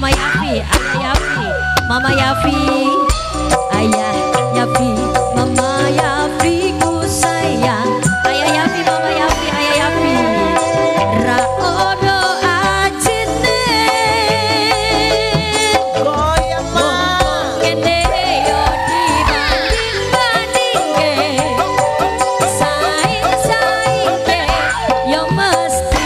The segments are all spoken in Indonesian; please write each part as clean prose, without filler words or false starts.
Mama Yafi, Ayah Yafi, Mama Yafi, Ayah Yafi, Mama Yafi ku sayang. Ayah Yafi, Mama Yafi, Ayah Yafi. Ra ono ajine goyang mah kene yo dibanding-bandingke. Saing-saingke yo mesti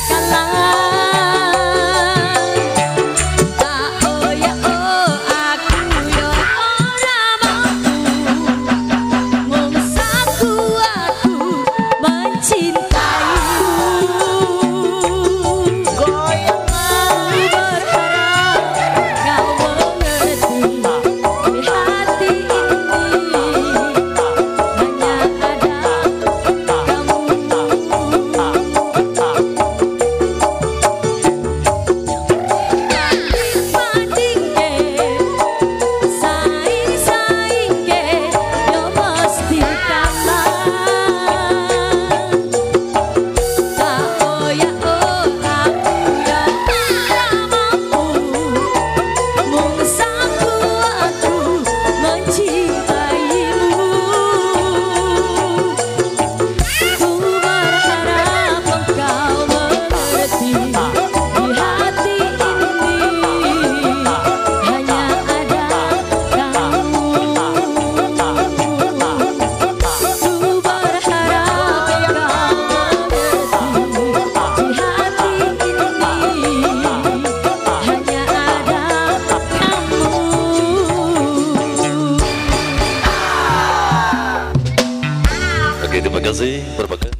kalah. Tak oya aku yo ora mampu ngomsaku aku mencintaimu. goyang mah Berharap kau mengerti di hati ini hanya ada kamu. Banding-bandingke, saing-saingke, yo mesti kalah. Tak oya aku yo ora mampu mungsaku aku mencintaimu. Ku berharap engkau mengerti di hati ini hanya ada kamu. Ku berharap engkau mengerti di hati ini hanya ada kamu. Oke, terima kasih.